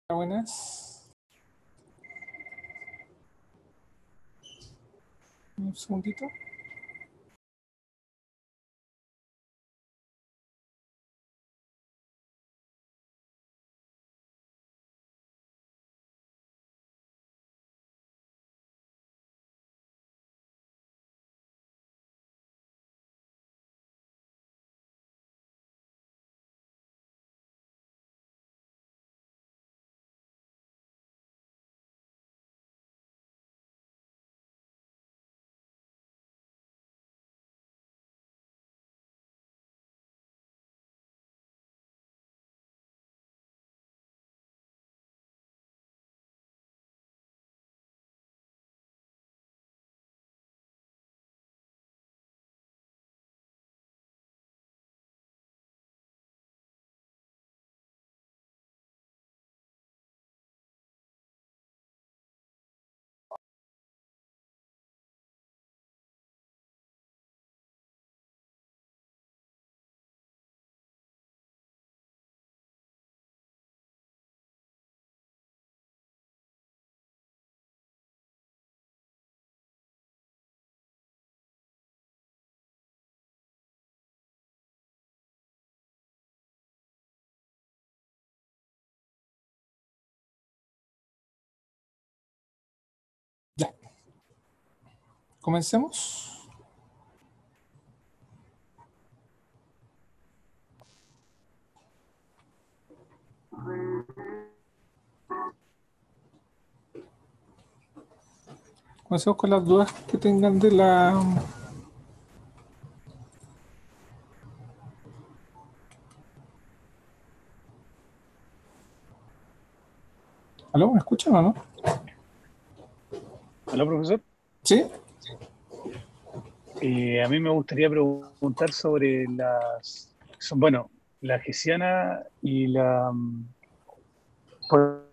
Buenas. Un segundito. Ya. Comencemos. Comencemos con las dudas que tengan de la... ¿Aló? ¿Me escuchan o no? Hola, profesor. ¿Sí? A mí me gustaría preguntar sobre la Gesiana y por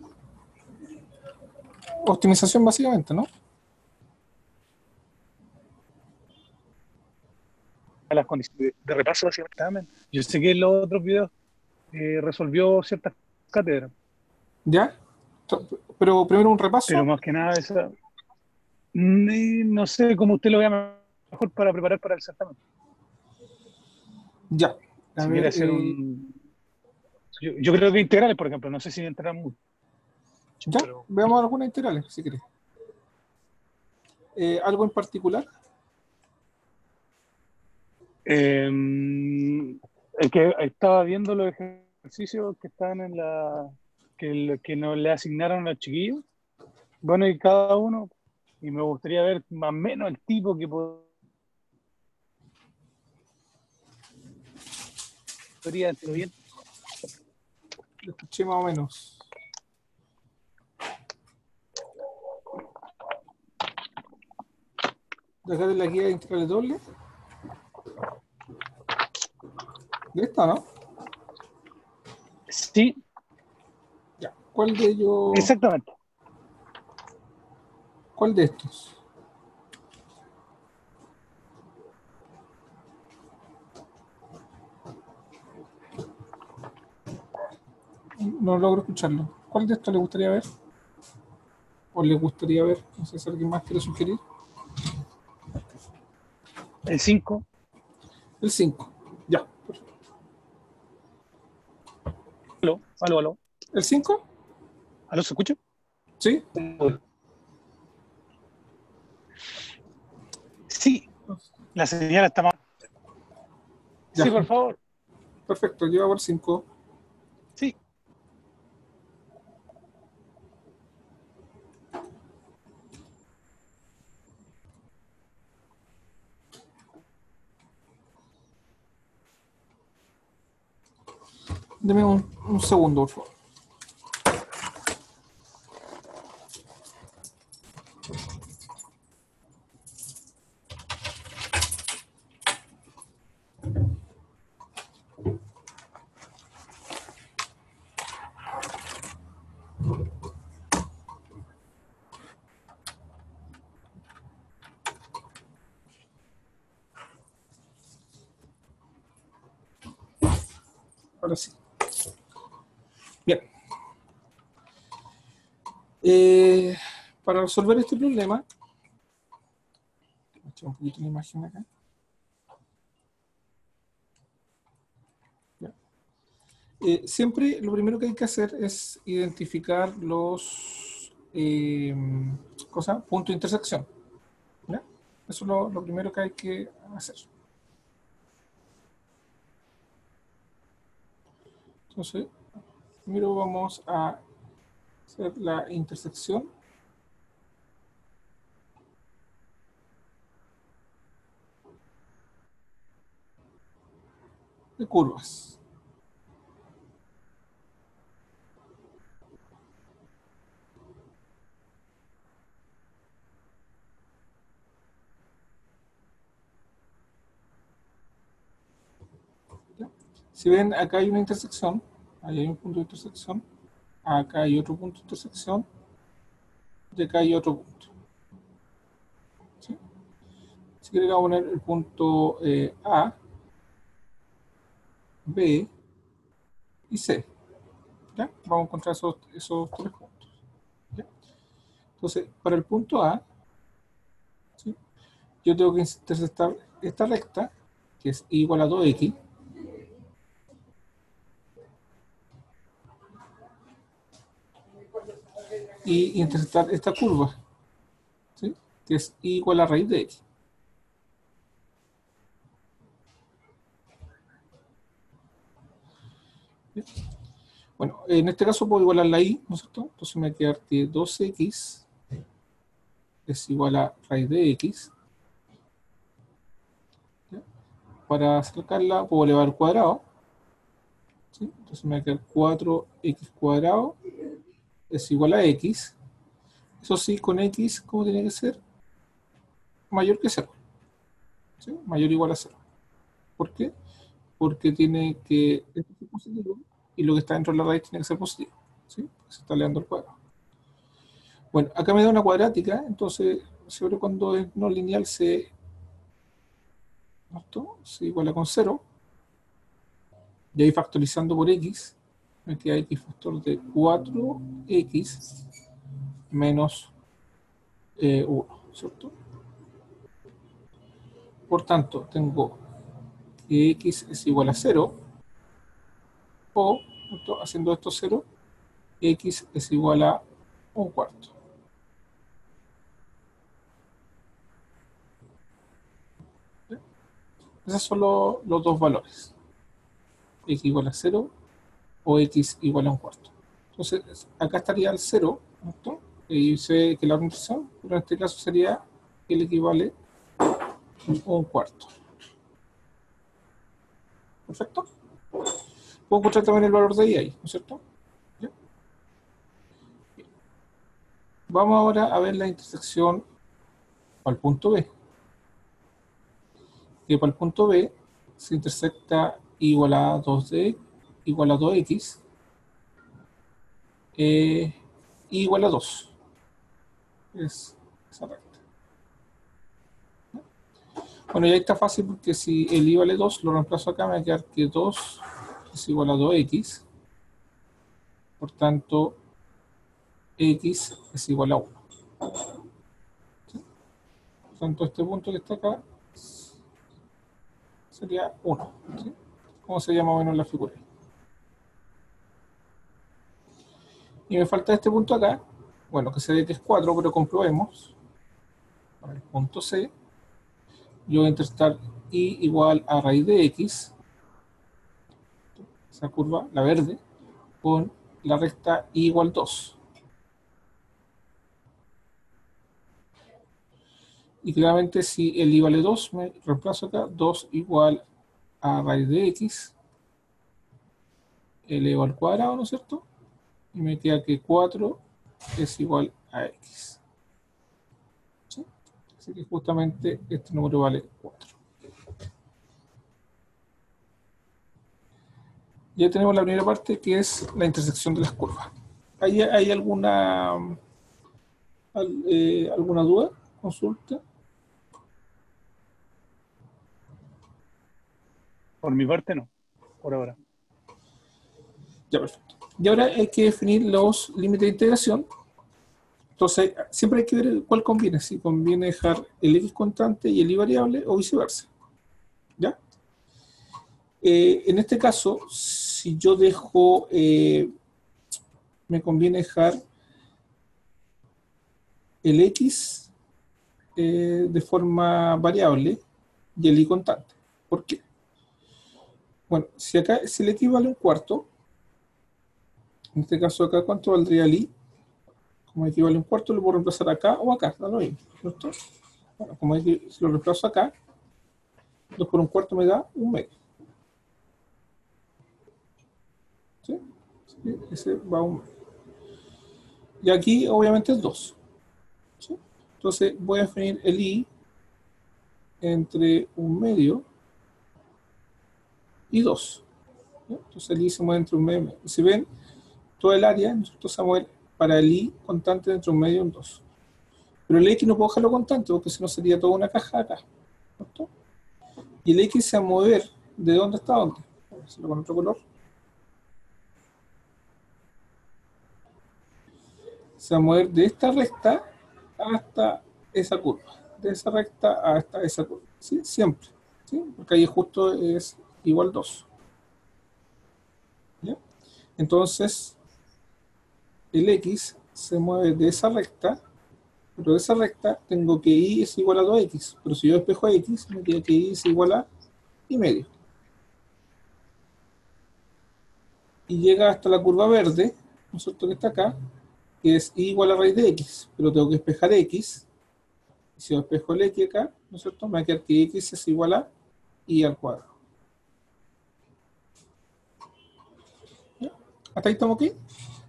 Optimización básicamente, ¿no? las condiciones de repaso hacia el examen. Yo sé que en los otros videos resolvió ciertas cátedras, ¿Ya? Pero primero un pero repaso. más que nada no sé cómo usted lo vea mejor para preparar para el certamen. Ya. A Si quiere ver, hacer yo creo que integrales, por ejemplo, no sé si entrarán mucho, ya. pero Veamos algunas integrales, si querés. ¿Algo en particular? el que estaba viendo los ejercicios que están que nos le asignaron a los chiquillos, bueno, y cada uno, y me gustaría ver más o menos el tipo que podría estar bien. Lo escuché más o menos. De acá de la guía de integrales dobles. ¿De esta, no? Sí, Ya. ¿Cuál de ellos? exactamente. ¿Cuál de estos? No logro escucharlo. ¿Cuál de estos le gustaría ver? ¿O le gustaría ver? No sé si alguien más quiere sugerir. El 5. El 5. Ya. Aló, aló, aló. ¿El 5? ¿Aló, se escucha? Sí. Sí, la señal está más. Ya. Sí, por favor. Perfecto. Yo hago el 5. Sí. Deme un segundo, por favor. Ahora sí. Bien. Eh, para resolver este problema, voy a echar un poquito la imagen acá. Ya. Siempre lo primero que hay que hacer es identificar los puntos de intersección. ¿Ya? Eso es lo primero que hay que hacer. Entonces, primero vamos a hacer la intersección de curvas. ¿Ya? Si ven, acá hay una intersección, ahí hay un punto de intersección, acá hay otro punto de intersección, y acá hay otro punto. ¿Sí? Si quieren, vamos a poner el punto A, B y C. ¿Ya? Vamos a encontrar esos tres puntos. ¿Ya? Entonces, para el punto A, ¿sí? Yo tengo que intersectar esta recta, que es igual a 2x, y intersectar esta curva, ¿sí? Que es igual a raíz de x. ¿Ya? Bueno, en este caso puedo igualar la y, ¿no es cierto? Entonces me va a quedar que 2x es igual a raíz de x. ¿Ya? Para sacarla puedo elevar al cuadrado, ¿sí? Entonces me va a quedar 4x cuadrado es igual a x. Eso sí, con x, ¿cómo tiene que ser? Mayor que 0. ¿Sí? Mayor o igual a 0. ¿Por qué? Porque tiene que esto es positivo y lo que está dentro de la raíz tiene que ser positivo. ¿Sí? Se está elevando al cuadrado. Bueno, acá me da una cuadrática, entonces siempre cuando es no lineal se iguala con 0. Y ahí factorizando por x, me queda x factor de 4x menos 1, ¿cierto? Por tanto, tengo que x es igual a 0, o, ¿cierto? Haciendo esto 0, x es igual a un cuarto. ¿Sí? Esos son los dos valores. X igual a 0 o x igual a un cuarto. Entonces, acá estaría el 0, ¿cierto? Y se ve que la orientación, pero en este caso sería el equivale a un cuarto. ¿Perfecto? Puedo encontrar también el valor de I, ¿no es cierto? ¿Ya? Vamos ahora a ver la intersección para el punto B. Que para el punto B se intersecta igual a 2D igual a 2x igual a 2. Es esa recta. Bueno, y ahí está fácil porque si el i vale 2, lo reemplazo acá, me va a quedar que 2 es igual a 2x. Por tanto, x es igual a 1. ¿Sí? Por tanto, este punto que está acá sería 1. ¿Sí? ¿Cómo se llama más o menos la figura? Y me falta este punto acá. Bueno, que se ve que es 4, pero comprobemos. Para el punto C, yo voy a intersectar y igual a raíz de x, esa curva, la verde, con la recta y igual 2. Y claramente si el i vale 2, me reemplazo acá, 2 igual a raíz de x, elevado al cuadrado, ¿no es cierto? Y me queda que 4 es igual a x. ¿Sí? Así que justamente este número vale 4. Ya tenemos la primera parte, que es la intersección de las curvas. ¿Hay alguna duda? ¿Consulta? Por mi parte, no, por ahora. Ya, perfecto. Y ahora hay que definir los límites de integración. Entonces, siempre hay que ver cuál conviene, si conviene dejar el x constante y el y variable o viceversa. ¿Ya? En este caso, si yo dejo, me conviene dejar el x de forma variable y el y constante. ¿Por qué? Bueno, si el x vale un cuarto, en este caso acá, ¿cuánto valdría el y? Como x vale un cuarto, lo puedo reemplazar acá o acá, da lo mismo, ¿cierto? Bueno, como si lo reemplazo acá, 2 por un cuarto me da un medio. ¿Sí? ¿Sí? Ese va a un medio. Y aquí obviamente es 2. ¿Sí? Entonces voy a definir el y entre un medio y 2. ¿Sí? Entonces el y se mueve entre un medio y medio. Y si ven, todo el área, nosotros se va a mover para el y constante entre un medio y un 2. Pero el x no puedo dejarlo constante porque si no sería toda una caja acá. ¿Cierto? Y el x se va a mover de dónde hasta dónde. Vamos a hacerlo con otro color. Se va a mover de esta recta hasta esa curva. De esa recta hasta esa curva. ¿Sí? Siempre. ¿Sí? Porque ahí justo es igual 2. ¿Ya? Entonces, el x se mueve de esa recta, pero de esa recta tengo que y es igual a 2x. Pero si yo despejo a x, me queda que y es igual a y medio. Y llega hasta la curva verde, ¿no es cierto? Que está acá, que es y igual a raíz de x. Pero tengo que despejar x. Si yo despejo el x acá, ¿no es cierto? Me va a quedar que x es igual a y al cuadrado. ¿Ya? ¿Hasta ahí estamos aquí?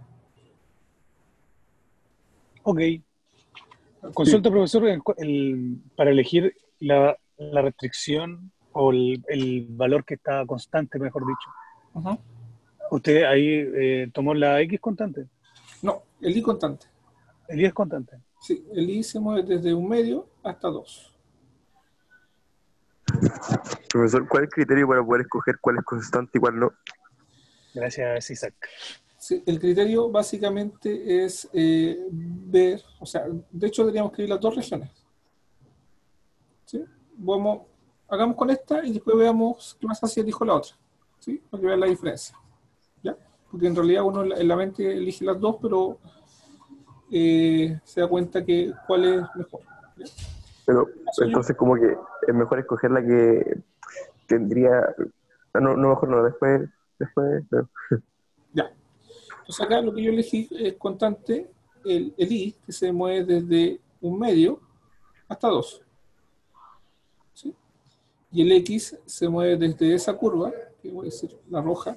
Ok. Sí, Consulta, profesor, para elegir la restricción o el valor que está constante, mejor dicho. Ajá. Usted ahí tomó la X constante. No, el y constante. El Y es constante. Sí, el y se mueve desde un medio hasta 2. profesor, ¿cuál es el criterio para poder escoger cuál es constante y cuál no? Gracias, Isaac. Sí, el criterio básicamente es ver, o sea, de hecho deberíamos escribir las dos regiones. ¿Sí? Hagamos con esta y después veamos qué pasa si elijo la otra. ¿Sí? Para que vean la diferencia. ¿Ya? Porque en realidad uno en la mente elige las dos, pero se da cuenta que cuál es mejor. ¿Ya? Pero Yo, entonces como que es mejor escoger la que tendría... No, no, mejor no, después, pero- ya. Entonces acá lo que yo elegí es constante el i, que se mueve desde un medio hasta 2. ¿Sí? Y el x se mueve desde esa curva, que voy a decir la roja,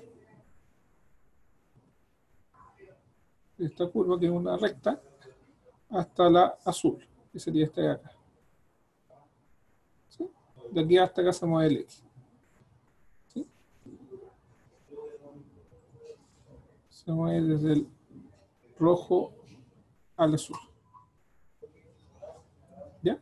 esta curva que es una recta, hasta la azul, que sería esta de acá. ¿Sí? De aquí hasta acá se mueve el x. ¿Sí? Se mueve desde el rojo al azul. ¿Ya?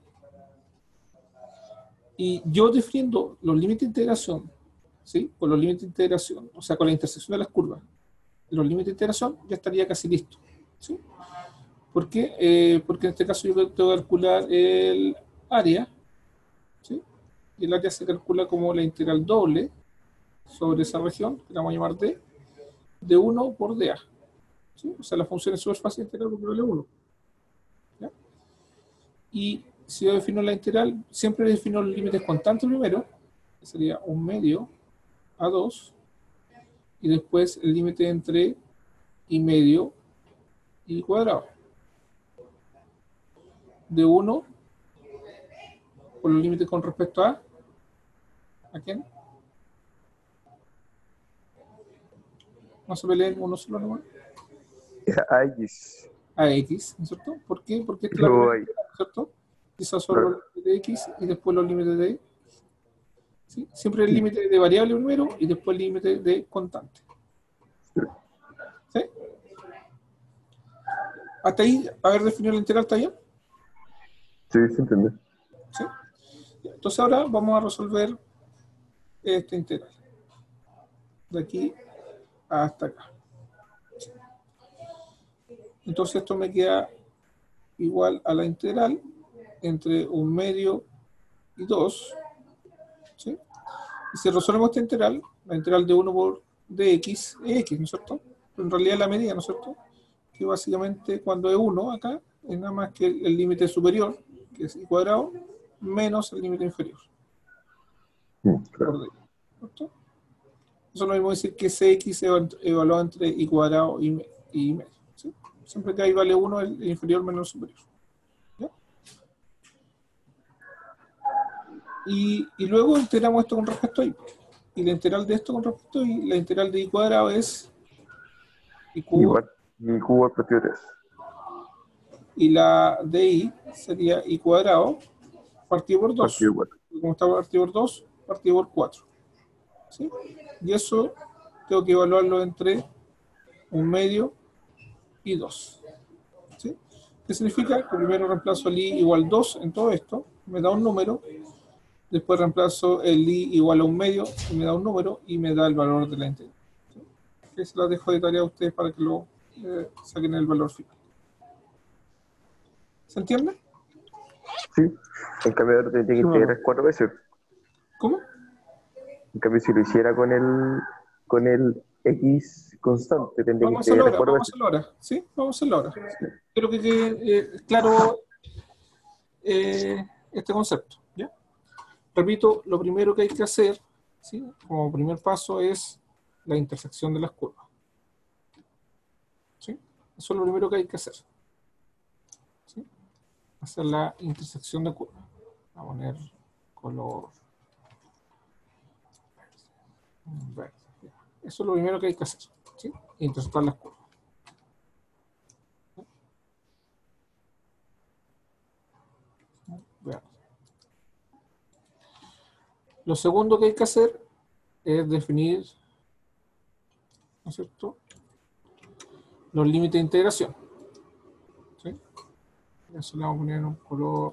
Y yo definiendo los límites de integración, ¿sí? Con los límites de integración, o sea, con la intersección de las curvas, los límites de integración, ya estaría casi listo. ¿Sí? ¿Por qué? Porque en este caso yo tengo que calcular el área, ¿sí? Y el área se calcula como la integral doble sobre esa región, que la vamos a llamar D, de 1 por dA. ¿Sí? O sea, la función es súper fácil de integrar porque vale 1. ¿Ya? Y si yo defino la integral, siempre defino los límites constantes primero, que sería un medio a 2, y después el límite entre y medio y cuadrado. De 1 por los límites con respecto ¿a quién? No se peleen uno solo nomás. AX. A X, ¿no es cierto? ¿Por qué? Porque esta es la Luego primera hay, integral, ¿no es cierto? Quizás son los claro. límites de X y después los límites de Y. ¿Sí? Siempre el límite de variable primero y después el límite de constante. ¿Sí? Hasta ahí, haber definido la integral, ¿está bien? Sí, se entiende. ¿Sí? Entonces ahora vamos a resolver esta integral. De aquí hasta acá. Entonces esto me queda igual a la integral entre 1/2 y 2, ¿sí? Y si resolvemos esta integral, la integral de 1 por dx es x, ¿no es cierto? Pero en realidad es la medida, ¿no es cierto? Que básicamente cuando es 1 acá, es nada más que el límite superior, que es y cuadrado, menos el límite inferior. Claro. Por d, ¿cierto? Eso es lo mismo decir que cx evaluado entre y cuadrado y medio, ¿sí? Siempre que ahí vale 1 el inferior menos el superior. ¿Ya? Y luego integramos esto con respecto a y. Y la integral de esto con respecto a y, la integral de y cuadrado es y cubo, Igual, y cubo al partido 3. y la de y sería y cuadrado partido por 2. Partido 4. Como está partido por 2, partido por 4. ¿Sí? Y eso tengo que evaluarlo entre 1/2 y 2. ¿Sí? ¿Qué significa? Que primero reemplazo el i igual 2 en todo esto, me da un número. Después reemplazo el i igual a 1/2 y me da un número y me da el valor de la integral. ¿Sí? Que se la dejo de tarea a ustedes para que lo saquen el valor final. ¿Se entiende? Sí. En cambio, ahora tendría que Sí, integrar bueno. 4 veces. ¿Cómo? En cambio, si lo hiciera con el x constante, tendría que Vamos a hacerlo integrar ahora, 4 vamos a veces. hacerlo ahora. ¿Sí? Vamos a hacerlo ahora. Quiero que quede claro este concepto. ¿Ya? Repito, lo primero que hay que hacer, ¿sí? Como primer paso es la intersección de las curvas. ¿Sí? Eso es lo primero que hay que hacer. ¿Sí? Hacer la intersección de curvas. Voy a poner color verde. Eso es lo primero que hay que hacer. ¿Sí? Intersectar las curvas. Verde. Lo segundo que hay que hacer es definir, ¿no es cierto?, los límites de integración. ¿Sí? Eso le vamos a poner un color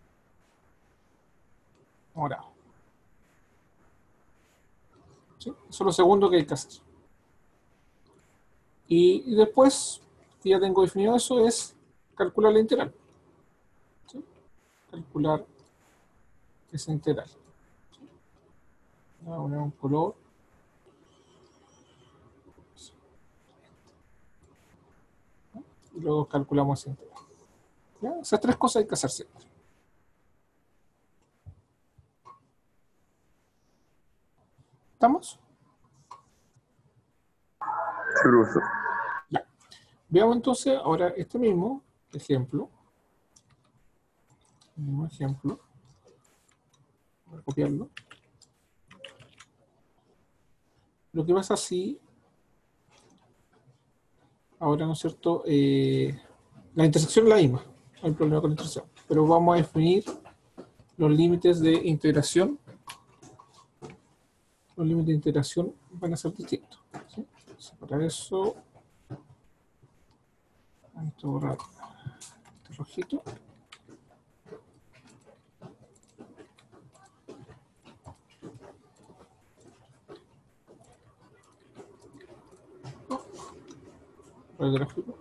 morado. ¿Sí? Eso es lo segundo que hay que hacer. Y después, que ya tengo definido eso, es calcular la integral. ¿Sí? Calcular esa integral. ¿Sí? Voy a poner un color. Y luego calculamos esa integral. ¿Ya? Esas tres cosas hay que hacer siempre. ¿Estamos? Cruzo. Ya. Veamos entonces ahora este mismo ejemplo. Voy a copiarlo. Lo que pasa si ahora, ¿no es cierto? La intersección es la misma, no hay problema con la intersección, pero vamos a definir los límites de integración. Los límites de integración van a ser distintos. ¿Sí? Para eso, vamos a borrar este rojito. Para el gráfico.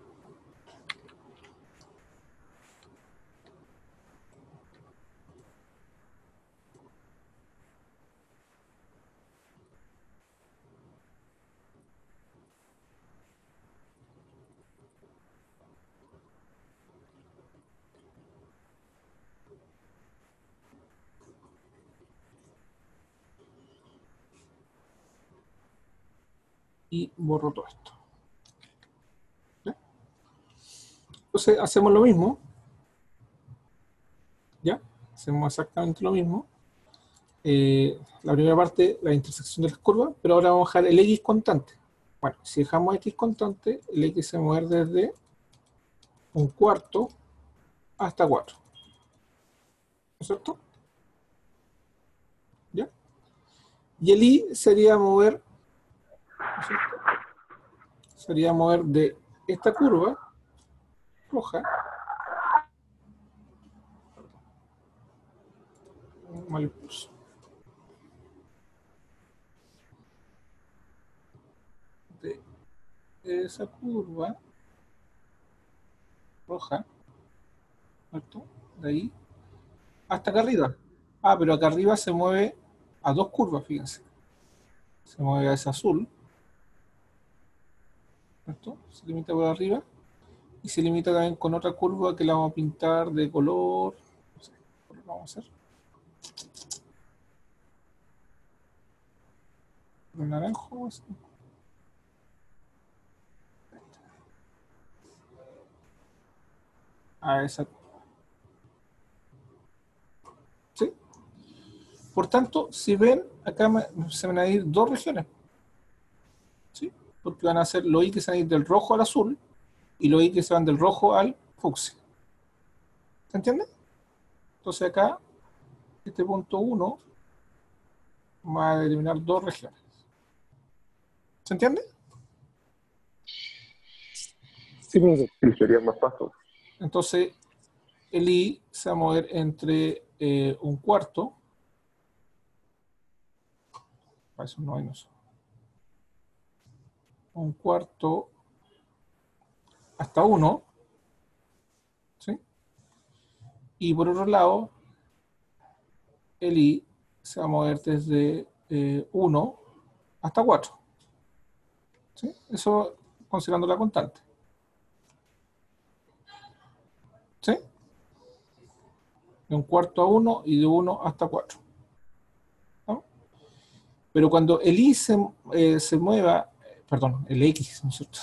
Y borro todo esto. ¿Ya? Entonces hacemos lo mismo. ¿Ya? Hacemos exactamente lo mismo. La primera parte, la intersección de las curvas, pero ahora vamos a dejar el x constante. Bueno, si dejamos x constante, el x se va a mover desde 1/4 hasta 4. ¿No es cierto? ¿Ya? Y el i sería mover, ¿no es cierto? Sería mover de esta curva roja, mal pulso, de esa curva roja ¿cierto? De ahí hasta acá arriba. Ah, pero acá arriba se mueve a dos curvas, fíjense. Se mueve a ese azul, ¿cierto? Se limita por arriba y se limita también con otra curva que la vamos a pintar de color, no sé, ¿qué color vamos a hacer? ¿De naranjo? ¿Sí? A esa curva. ¿Sí? Por tanto, si ven, acá se van a ir dos regiones, ¿sí? Porque van a ser los I que se van a ir del rojo al azul y los I que se van del rojo al fucsia. ¿Se entiende? Entonces acá, este punto 1 va a eliminar dos regiones. ¿Se entiende? Sí, profesor. Sí, serían más pasos. Entonces, el I se va a mover entre un cuarto. Para eso no hay noso. Un cuarto hasta 1. ¿Sí? Y por otro lado, el I se va a mover desde 1 hasta 4. ¿Sí? Eso considerando la constante. ¿Sí? De un cuarto a 1 y de 1 hasta 4. ¿No? Pero cuando el I se mueva, perdón, el X, ¿no es cierto?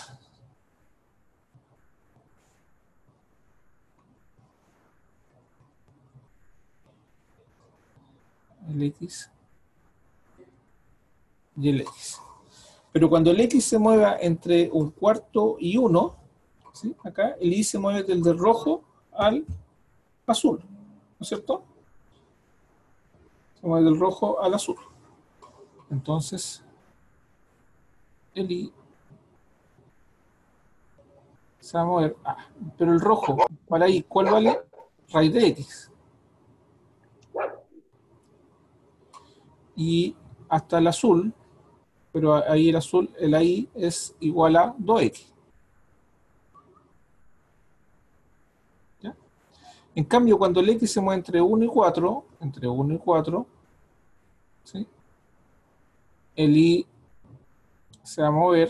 El X y el X. Pero cuando el X se mueva entre un cuarto y 1, ¿sí? Acá el I se mueve del rojo al azul, ¿no es cierto? Se mueve del rojo al azul. Entonces, el I se va a mover. Ah, pero el rojo, para I, ¿cuál vale? Raíz de X. Y hasta el azul, pero ahí el azul, el I es igual a 2X. ¿Ya? En cambio, cuando el X se mueve entre 1 y 4, ¿sí? El I se va a mover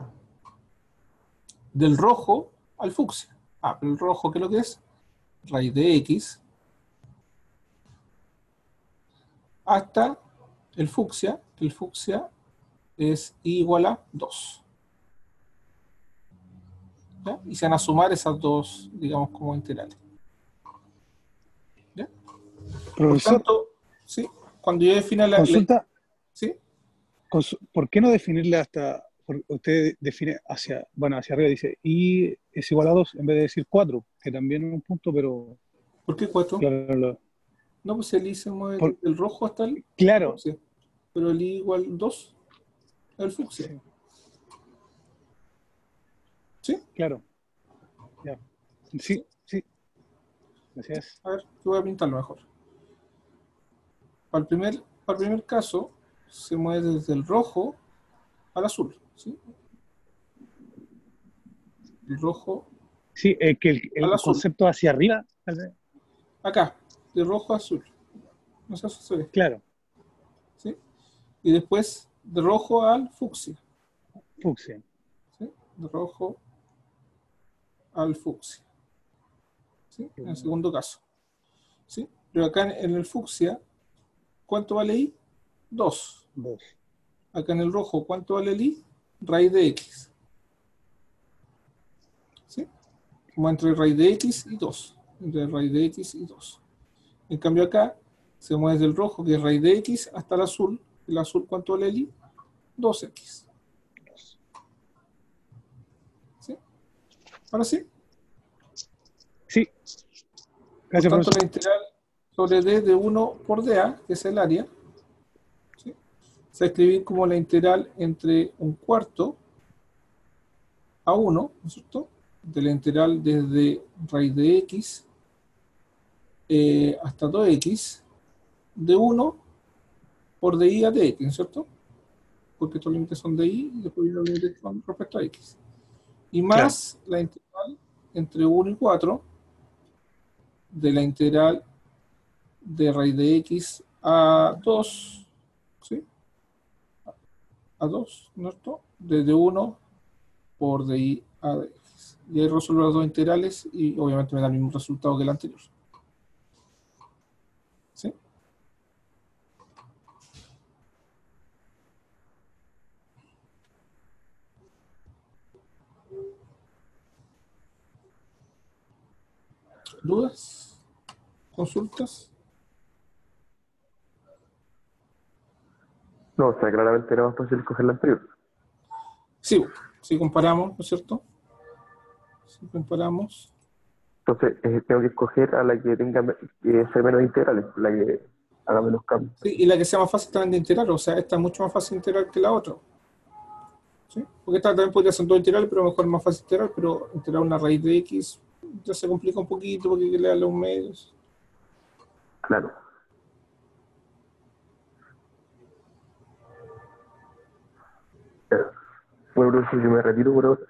del rojo al fucsia. Ah, pero el rojo, ¿qué es lo que es? Raíz de X hasta el fucsia, que el fucsia es I igual a 2. ¿Ya? Y se van a sumar esas dos, digamos, como integrales. ¿Ya? Por Profesor, tanto, ¿sí? Cuando yo defina consulta, ¿sí? ¿por qué no definirle hasta, usted define hacia, bueno, hacia arriba dice I es igual a 2 en vez de decir 4, que también es un punto, pero ¿Por qué 4? claro, No, pues el I se mueve por- desde el rojo hasta el claro, fucsia. Pero el I igual 2 es el fucsia. sí, ¿Sí? claro, ya. ¿Sí? Sí, sí, gracias. A ver, yo voy a pintarlo mejor. Para el primer caso, se mueve desde el rojo al azul. ¿Sí? El rojo Sí, que al el azul. concepto hacia arriba, tal vez, Acá, de rojo a azul. No sé si se ve. claro, ¿Sí? Y después de rojo al fucsia. fucsia, ¿Sí? De rojo al fucsia. ¿Sí? En el segundo caso. ¿Sí? Pero acá en el fucsia, ¿cuánto vale I? 2. 2, Acá en el rojo, ¿cuánto vale el I? Raíz de X. ¿Sí? Como entre raíz de X y 2. Entre raíz de X y 2. En cambio acá, se mueve desde el rojo, que es raíz de X, hasta el azul. ¿El azul cuánto vale el I? 2X. ¿Sí? Ahora sí. sí, Por gracias, tanto, profesor. la integral sobre D de 1 por dA, que es el área, ¿sí? Se va a escribir como la integral entre un cuarto a 1, ¿no es cierto? De la integral desde raíz de X hasta 2X de 1 por DI a DX, ¿no es cierto? Porque estos límites son DI y después vienen los límites con respecto a X. Y Claro, más la integral entre 1 y 4 de la integral de raíz de x a 2, ¿sí? A 2, ¿no es cierto? Desde 1 por di a dx. Y ahí resuelvo las dos integrales y obviamente me da el mismo resultado que el anterior. ¿Sí? ¿Dudas? ¿Consultas? No, o sea, claramente era más fácil escoger la anterior. Sí, si comparamos, ¿no es cierto? Si comparamos. Entonces, tengo que escoger a la que tenga que ser menos integrales, la que haga menos cambios. Sí, y la que sea más fácil también de integrar, o sea, esta es mucho más fácil de integrar que la otra. ¿Sí? Porque esta también podría ser dos integrales, pero mejor es más fácil integrar, pero integrar una raíz de x ya se complica un poquito porque hay que le darle un medio. Claro. Bueno, profesor, yo me retiro por ahora.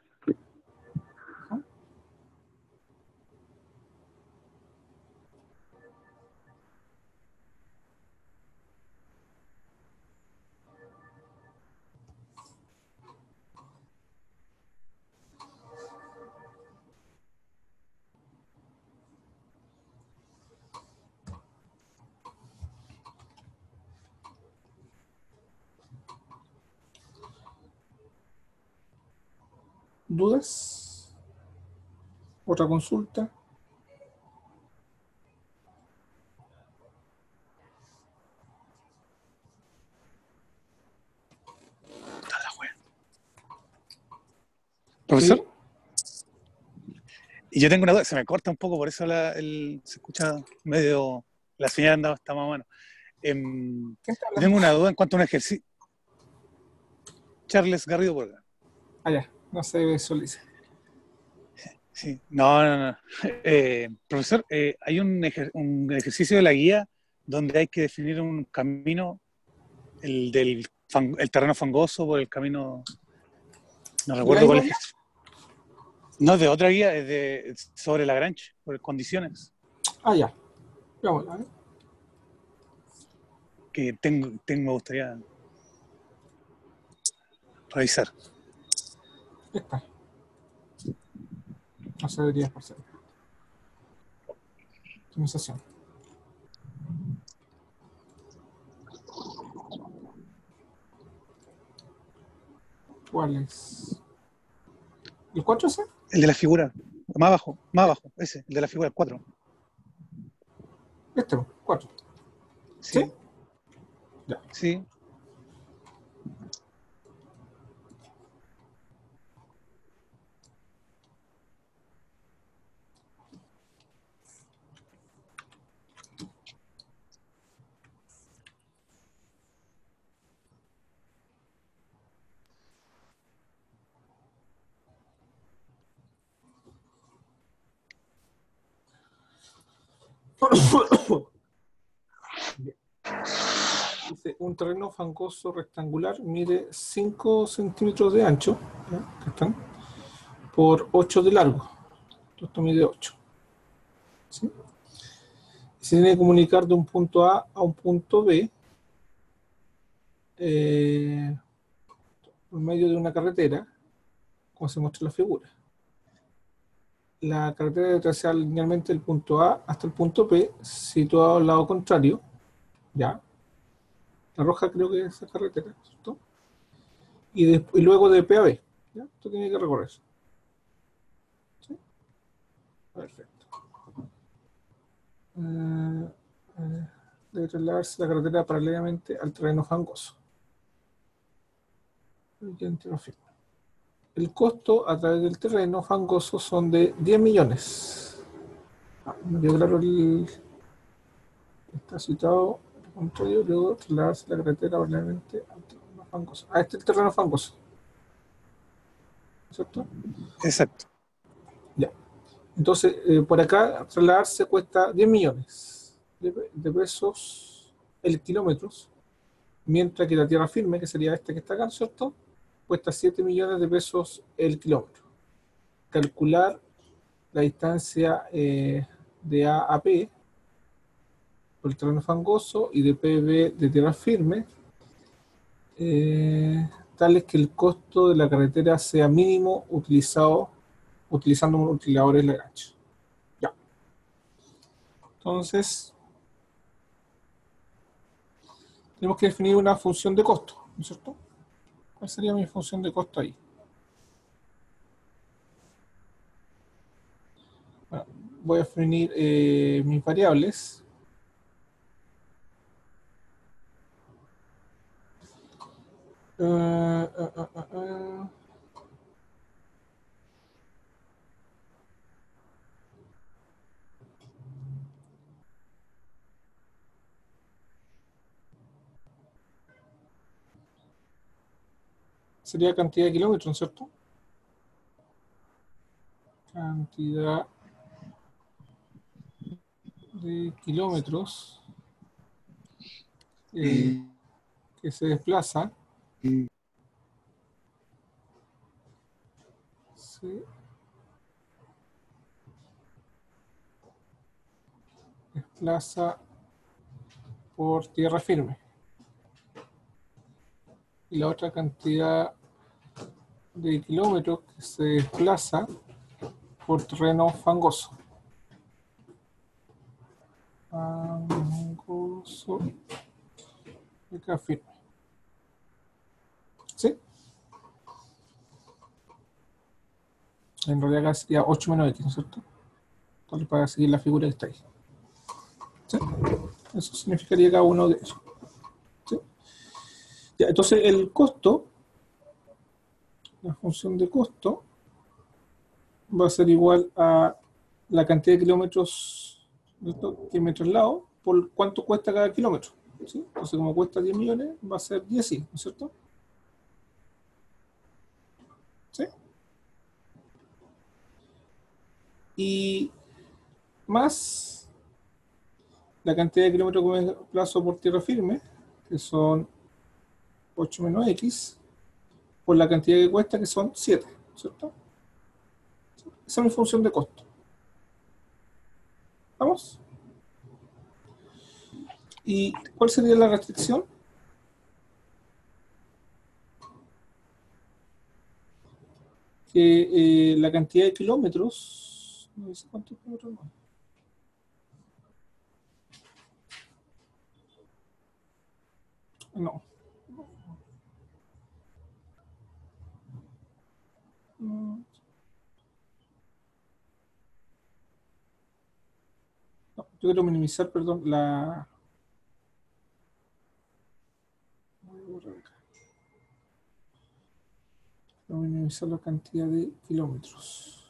¿Dudas? ¿Otra consulta? Profesor, ¿Sí? y yo tengo una duda, se me corta un poco, por eso se escucha medio, la señal andaba está más o menos. ¿Quién está Yo hablando? tengo una duda en cuanto a un ejercicio. Charles Garrido por acá. Ah, ya, no se visualiza. Sí, no. Profesor, hay un ejercicio de la guía donde hay que definir un camino, el terreno fangoso por el camino, no ¿De la recuerdo cuál misma es. guía? No, de otra guía, sobre Lagrange, por condiciones, Ah, ya. Veámosla, ¿eh? que me gustaría revisar. Esta. No se debería pasar. Optimización. ¿Cuál es? ¿El 4 ese? El de la figura, más abajo, ese, el de la figura 4. Este, 4. ¿Sí? Sí, Ya. sí. Bien. Dice, un terreno fangoso rectangular mide 5 centímetros de ancho, ¿ya? Acá están, por 8 de largo. Esto mide 8. ¿Sí? Se tiene que comunicar de un punto A un punto B por medio de una carretera, como se muestra en la figura. La carretera debe trazar linealmente del punto A hasta el punto P, situado al lado contrario. Ya. La roja creo que es esa carretera, ¿cierto? Y luego de P a B. ¿Ya? Esto tiene que recorrer. ¿Sí? Perfecto. Debe trasladarse la carretera paralelamente al terreno fangoso. El costo a través del terreno fangoso son de 10 millones. Me quedó claro está citado contrario, luego trasladarse la carretera paralelamente al terreno fangoso. Ah, este es el terreno fangoso, ¿cierto? Exacto. Ya. Entonces, por acá trasladarse cuesta 10 millones de pesos el kilómetros, mientras que la tierra firme, que sería este que está acá, ¿cierto? Cuesta 7 millones de pesos el kilómetro. Calcular la distancia de A a P por el terreno fangoso y de P a B de tierra firme, tal es que el costo de la carretera sea mínimo utilizando multiplicadores Lagrange. Ya. Entonces, tenemos que definir una función de costo, ¿no es cierto? ¿Cuál sería mi función de costo ahí? Bueno, voy a definir mis variables. Sería cantidad de kilómetros, ¿no es cierto? Cantidad de kilómetros que se desplaza. Se desplaza por tierra firme. Y la otra cantidad de kilómetros que se desplaza por terreno fangoso. Fangoso de tierra firme. ¿Sí? En realidad acá sería 8 menos x, ¿no es cierto? Entonces, para seguir la figura que está ahí. ¿Sí? Eso significaría cada uno de ellos. ¿Sí? Ya, entonces el costo, la función de costo, va a ser igual a la cantidad de kilómetros que me traslado por cuánto cuesta cada kilómetro. ¿Sí? Entonces, como cuesta 10 millones, va a ser 10 y, ¿no es cierto? ¿Sí? Y más la cantidad de kilómetros que me desplazo por tierra firme, que son 8 menos x, por la cantidad que cuesta, que son 7, ¿cierto? Esa es mi función de costo. ¿Vamos? ¿Y cuál sería la restricción? Que la cantidad de kilómetros, no sé cuántos kilómetros más. No. No, yo quiero minimizar, perdón, la... Quiero minimizar la cantidad de kilómetros.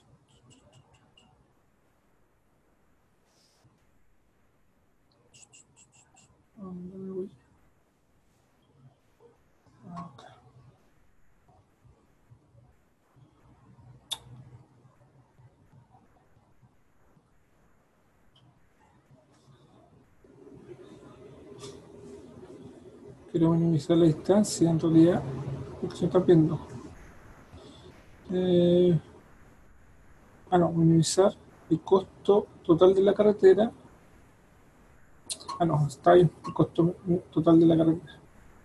¿Dónde me voy? Acá. Quiero minimizar la distancia, en realidad, porque se está viendo. No, minimizar el costo total de la carretera. No, está bien, el costo total de la carretera.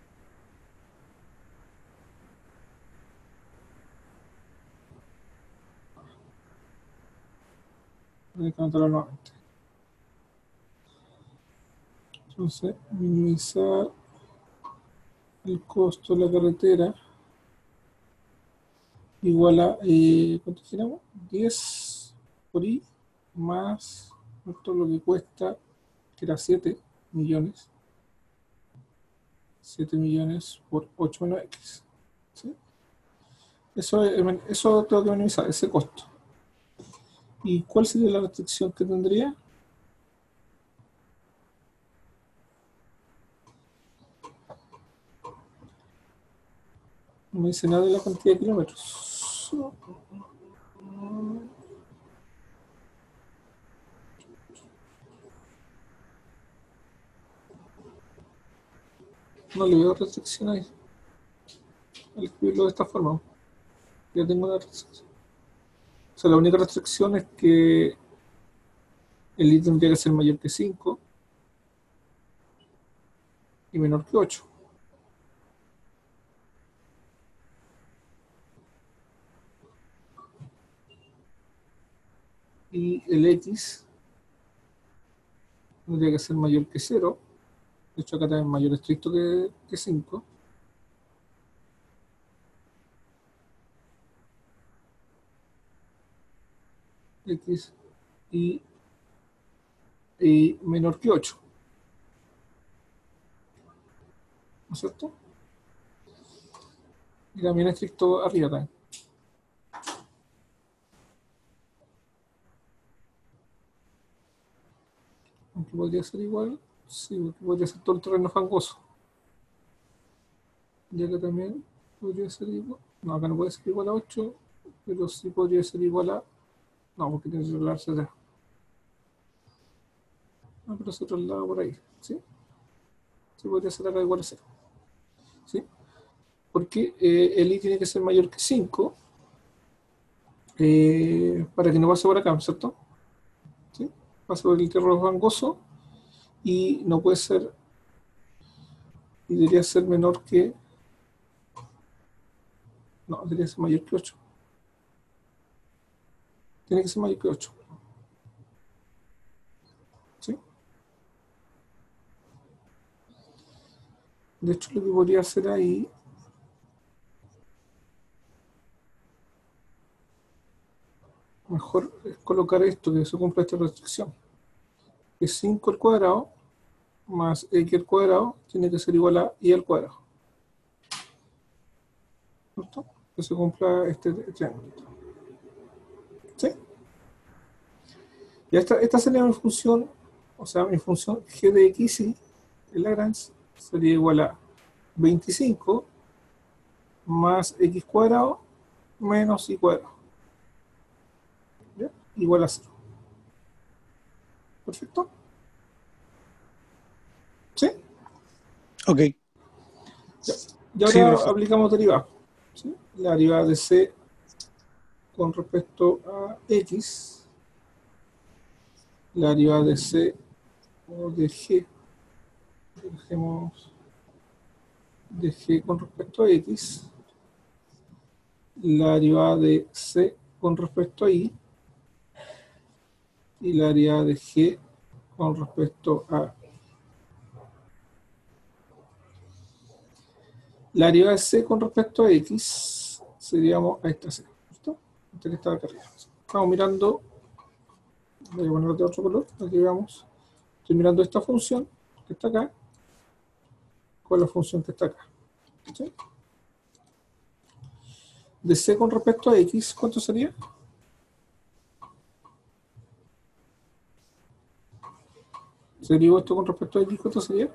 Hay que anotarlo nuevamente. Entonces, minimizar el costo de la carretera igual a, ¿cuánto tenemos? 10 por i más todo lo que cuesta, que era 7 millones. 7 millones por 8 menos x. ¿Sí? Eso tengo que minimizar, ese costo. ¿Y cuál sería la restricción que tendría? No me dice nada de la cantidad de kilómetros. No le veo restricción ahí. Al escribirlo de esta forma. Ya tengo una restricción. O sea, la única restricción es que el i tendría que ser mayor que 5 y menor que 8. Y el x tendría que ser mayor que 0. De hecho, acá también es mayor estricto que 5. X y menor que 8. ¿No es cierto? Y también estricto arriba también. Aunque podría ser igual, sí, porque podría ser todo el terreno fangoso. Y acá también podría ser igual. No, acá no puede ser igual a 8, pero sí podría ser igual a. No, porque tiene que doblarse allá. No, pero es otro lado por ahí, ¿sí? Sí, podría ser acá igual a 0. ¿Sí? Porque el i tiene que ser mayor que 5 para que no pase por acá, ¿cierto? ¿Sí? Pasa por el terreno fangoso y no puede ser, y debería ser menor que. No, debería ser mayor que 8. Tiene que ser mayor que 8. ¿Sí? De hecho, lo que podría hacer ahí mejor es colocar esto, que se cumpla esta restricción. Que 5 al cuadrado más x al cuadrado tiene que ser igual a y al cuadrado. ¿Cierto? Que se cumpla este triángulo. ¿Sí? Y esta sería mi función, o sea, mi función g de x y el Lagrange sería igual a 25 más x cuadrado menos y cuadrado. ¿Ya? Igual a 0. ¿Perfecto? ¿Sí? Ok. Ya. Y Sí, ahora profe. aplicamos derivada. ¿Sí? La derivada de c con respecto a x, la derivada de c o de g, dejemos de g con respecto a x, la derivada de c con respecto a y la derivada de g con respecto a. La derivada de c con respecto a x seríamos a esta c, ¿listo? Esta que está acá arriba. Estamos mirando, voy a ponerlo de otro color, aquí veamos. Estoy mirando esta función que está acá con la función que está acá. ¿Sí? De c con respecto a x, ¿cuánto sería? Si derivo esto con respecto a x, ¿cuánto sería?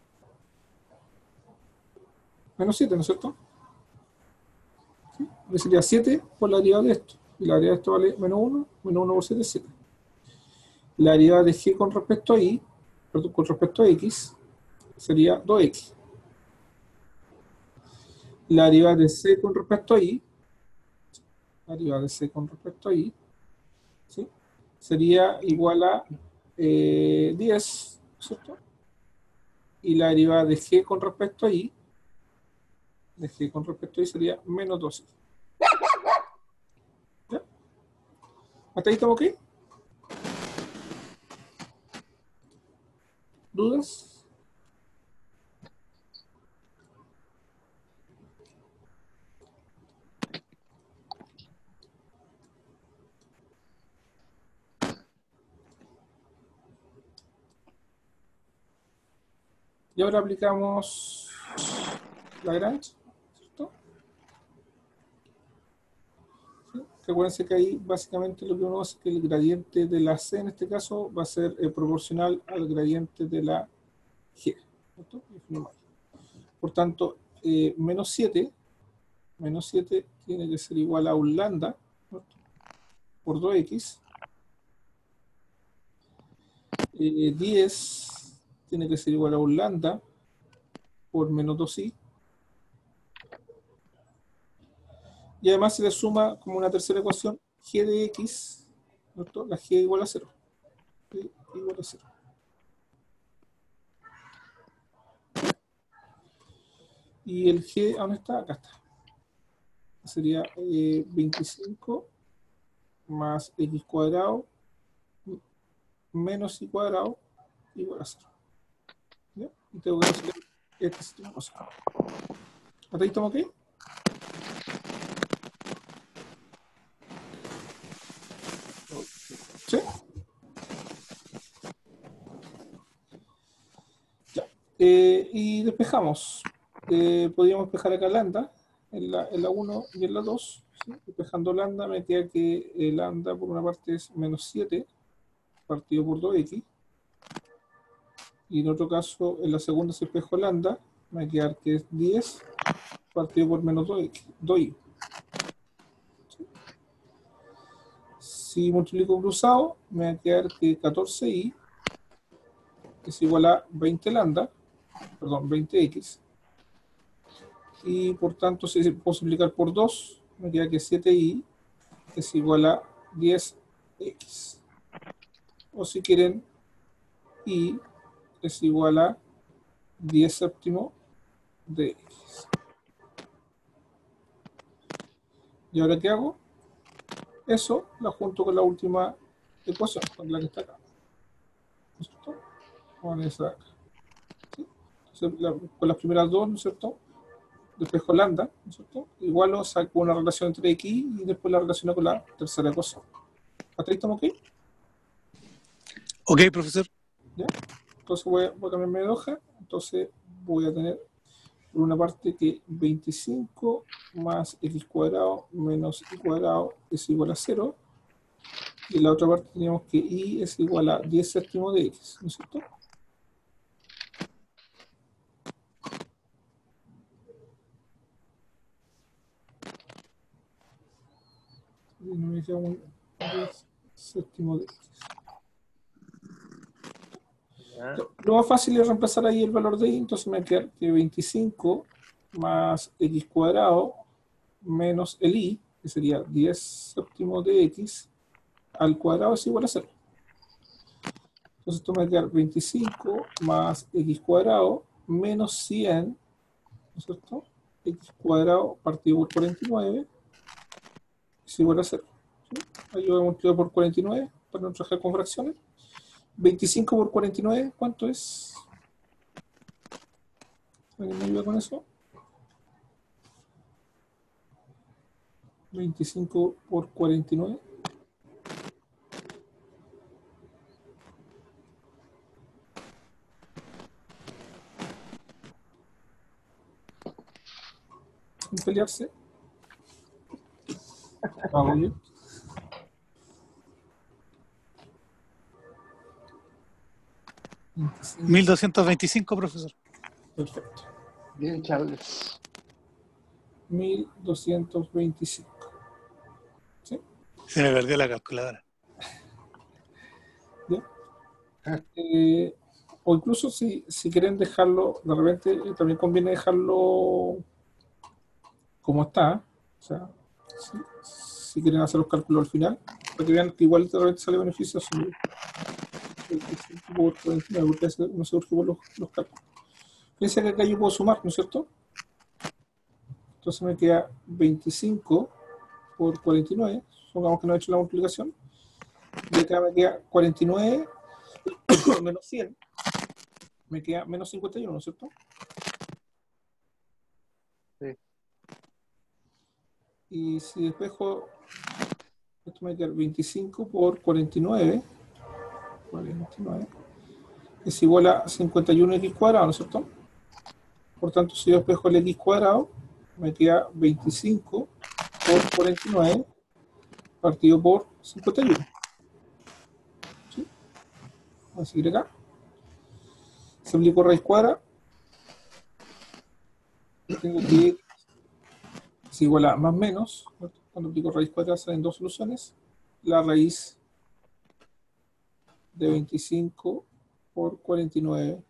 Menos 7, ¿no es cierto? ¿Sí? Sería 7 por la derivada de esto. Y la derivada de esto vale menos 1. Menos 1 por 7 es 7. La derivada de g con respecto a y, perdón, con respecto a x, sería 2x. La derivada de c con respecto a y, la derivada de c con respecto a y, ¿sí? Sería igual a 10, ¿cierto? Y la derivada de g con respecto a y, de g con respecto a y sería menos 12. ¿Ya? ¿Hasta ahí estamos ok? ¿Dudas? Y ahora aplicamos Lagrange, ¿cierto? ¿Sí? Recuerden que ahí básicamente lo que uno hace es que el gradiente de la C en este caso va a ser proporcional al gradiente de la G, ¿cierto? Por tanto, menos 7 tiene que ser igual a un lambda, ¿cierto? Por 2x. 10 tiene que ser igual a un lambda por menos 2i. Y además se le suma como una tercera ecuación g de x, ¿cierto? La g igual a 0. igual a 0. Y el g, ¿dónde está? Acá está. Sería 25 más x cuadrado menos y cuadrado igual a 0. ¿Ya? Y tengo que hacer esta sistema cosa. ¿Hasta ahí estamos ok? ¿Sí? Ya. Y despejamos. Podríamos despejar acá lambda en la 1 y en la 2. ¿Sí? Despejando lambda me queda que lambda por una parte es menos 7 partido por 2x. Y en otro caso, en la segunda si espejo lambda, me va a quedar que es 10 partido por menos 2y. ¿Sí? Si multiplico cruzado, me va a quedar que 14y es igual a 20 lambda, perdón, 20x. Y por tanto, si se puedo multiplicar por 2, me queda que 7y es igual a 10x. O si quieren, y es igual a 10 séptimo de x. ¿Y ahora qué hago? Eso la junto con la última ecuación, con la que está acá. ¿No es cierto? Con esa de acá. ¿Sí? Entonces, con las primeras dos, ¿no es cierto? Despejo lambda, ¿no es cierto? Igual o saco una relación entre x y después la relaciono con la tercera ecuación. ¿Hasta ahí estamos ok? Ok, profesor. ¿Ya? Entonces voy a cambiarme de hoja. Entonces voy a tener por una parte que 25 más x cuadrado menos y cuadrado es igual a 0. Y en la otra parte tenemos que y es igual a 10 séptimos de x, ¿no es cierto? Y no me queda un 10 séptimos de x. Ya. Lo más fácil es reemplazar ahí el valor de y, entonces me queda que 25 más x cuadrado menos el y, que sería 10 séptimos de x, al cuadrado es igual a 0. Entonces esto me va a quedar 25 más x cuadrado menos 100, ¿no es cierto? X cuadrado partido por 49 es igual a 0. ¿Sí? Ahí yo voy a multiplicar por 49 para no trabajar con fracciones. 25 por 49, ¿cuánto es? ¿Alguien me ayuda con eso? 25 por 49. Sin pelearse. Hago yo. Sí. 1225, profesor. Perfecto. Bien, Charles. 1225. ¿Sí? Se me perdió la calculadora. ¿Ya? O incluso si quieren dejarlo, de repente también conviene dejarlo como está. O sea, si quieren hacer los cálculos al final, para que vean que igual de repente sale beneficioso. Por 49, porque no se urge por los cálculos. Fíjense que acá yo puedo sumar, ¿no es cierto? Entonces me queda 25 por 49, supongamos que no he hecho la multiplicación, y acá me queda 49 menos 100, me queda menos 51, ¿no es cierto? Sí. Y si despejo, esto me queda 25 por 49 es igual a 51x cuadrado, ¿no es cierto? Por tanto, si yo despejo el x cuadrado, me queda 25 por 49 partido por 51. ¿Sí? Voy a seguir acá. Se aplico raíz cuadrada. Tengo que x es igual a más menos. Cuando aplico raíz cuadrada salen dos soluciones. La raíz de 25 por 49.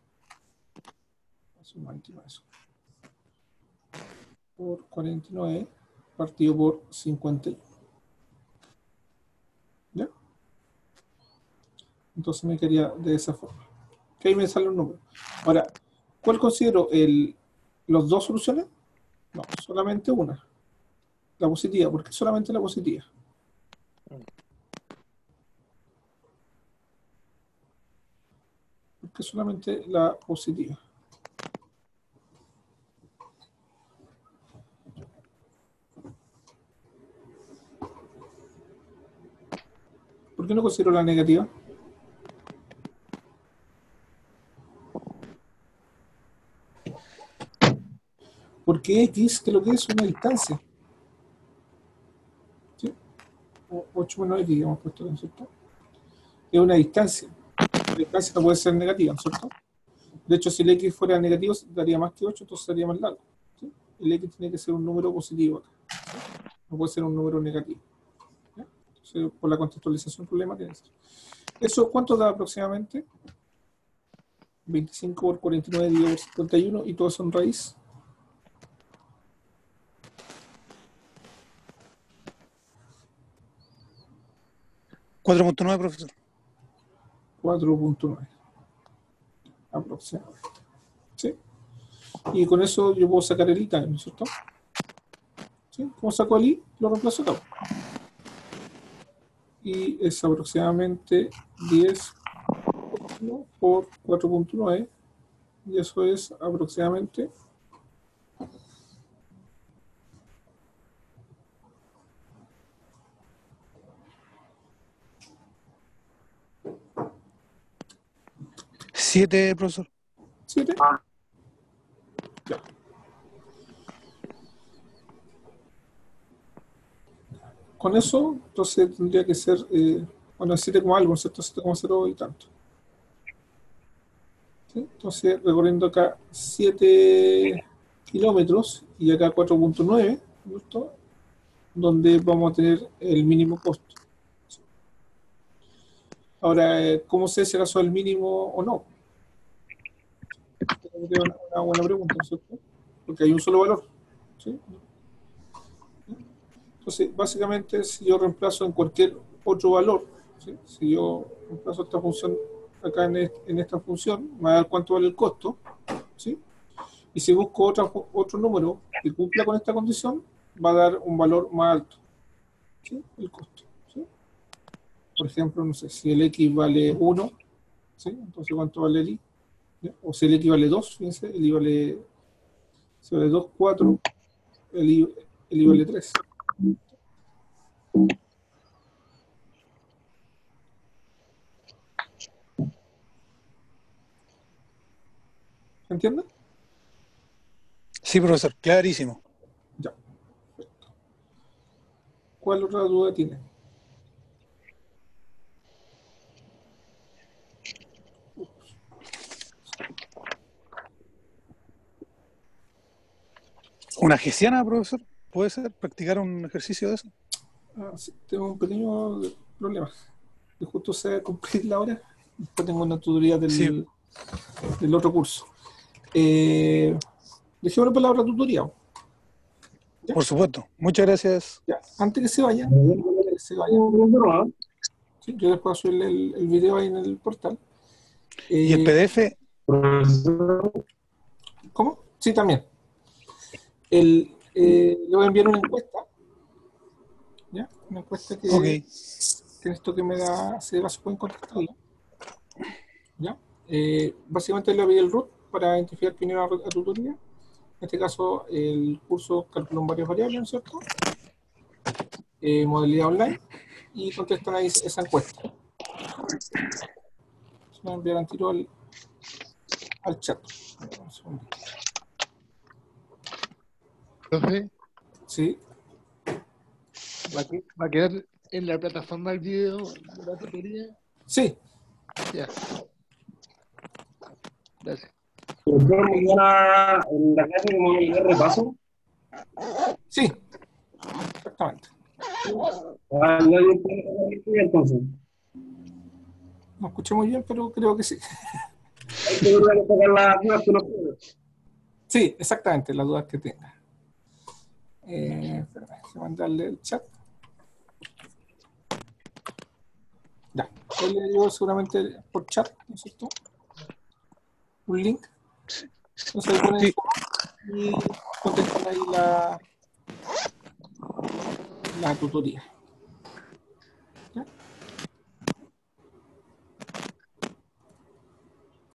Por 49 partido por 51. ¿Ya? Entonces me quedaría de esa forma. Que ahí me sale un número. Ahora, ¿cuál considero los dos soluciones? No, solamente una. La positiva. ¿Por qué solamente la positiva? ¿Por qué solamente la positiva? ¿Por qué no considero la negativa? Porque X, que lo que es una distancia. ¿Sí? 8 menos X, hemos puesto, ¿no es cierto? Es una distancia. La distancia no puede ser negativa, ¿no es cierto? De hecho, si el X fuera negativo, daría más que 8, entonces sería más largo. ¿Sí? El X tiene que ser un número positivo acá. ¿Sí? No puede ser un número negativo. ¿Ya? Entonces, por la contextualización del problema tiene que ser. ¿Eso cuánto da aproximadamente? 25 por 49 dividido por 51 y todo son raíz. 4.9, profesor. 4.9 aproximadamente. ¿Sí? Y con eso yo puedo sacar el I-time, ¿no es cierto? ¿Sí? ¿Cómo saco el I? Lo reemplazo acá. Y es aproximadamente 10 por 4.9 y eso es aproximadamente 7, profesor. 7. Ya. Con eso, entonces tendría que ser, bueno, 7, algo, ¿cierto? 7,0 y tanto. ¿Sí? Entonces, recorriendo acá 7 kilómetros y acá 4.9, ¿justo? Donde vamos a tener el mínimo costo. ¿Sí? Ahora, ¿cómo sé si acaso es el mínimo o no? Es una buena pregunta, ¿cierto? Porque hay un solo valor. ¿Sí? Entonces, básicamente, si yo reemplazo en cualquier otro valor, ¿sí? Si yo reemplazo esta función acá en esta función, me va a dar cuánto vale el costo, ¿sí? Y si busco otro número que cumpla con esta condición, va a dar un valor más alto, ¿sí? El costo, ¿sí? Por ejemplo, no sé, si el X vale 1, ¿sí? Entonces, ¿cuánto vale el Y? ¿Ya? O si el X vale 2, fíjense, el Y vale, si vale 2, 4, el Y vale 3. ¿Se entiende? Sí, profesor, clarísimo. Ya. ¿Cuál otra duda tiene? ¿Una hessiana, profesor? ¿Puede ser practicar un ejercicio de eso? Ah, sí, tengo un pequeño problema. Que justo se va a cumplir la hora. Después tengo una tutoría Sí, del otro curso. Dejé una palabra tutoría. ¿Ya? por supuesto. Muchas gracias. Ya. Antes que se vaya, ¿sí? Yo después subir el video ahí en el portal. ¿Y el PDF? ¿Cómo? Sí, también. Le voy a enviar una encuesta. ¿Ya? Una encuesta Ok. que esto que me da, se pueden contestarla. ¿Ya? Básicamente le voy a pedir el root para identificar primero a tutoría. En este caso, el curso calculó varias variables, ¿no es cierto? Modalidad online, y contestan ahí esa encuesta. Se lo enviarán tiro al chat. Un segundito. Profe, Sí, ¿va a quedar en la plataforma el video de la tutoría? sí, Ya, gracias. Profesor, mañana en la clase como el repaso. sí, exactamente. Nadie puede sacar el tuyo, entonces. No escuché muy bien, pero creo que sí. Hay que volver a sacar las dudas que nos quedan. Sí, exactamente, las dudas que tenga. Espérame, voy a mandarle el chat. Ya. Él le dio seguramente por chat, ¿no es cierto? Un link. Entonces ahí ponen Sí. y contestan ahí la tutoría.